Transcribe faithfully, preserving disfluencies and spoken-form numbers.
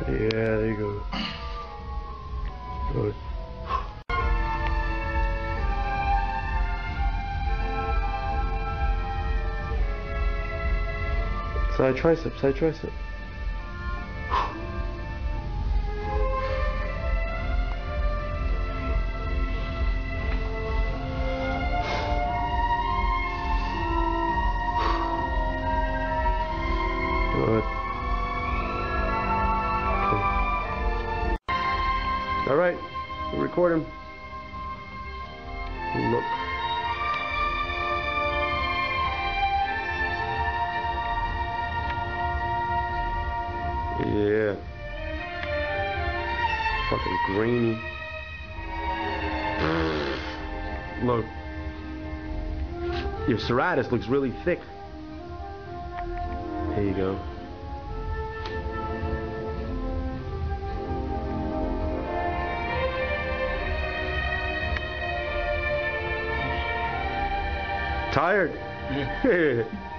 Yeah, there you go. Good. Side tricep, side tricep. Good. Okay. All right, we're recording. Look. Yeah. Fucking grainy. Look. Your serratus looks really thick. There you go. Tired? Yeah.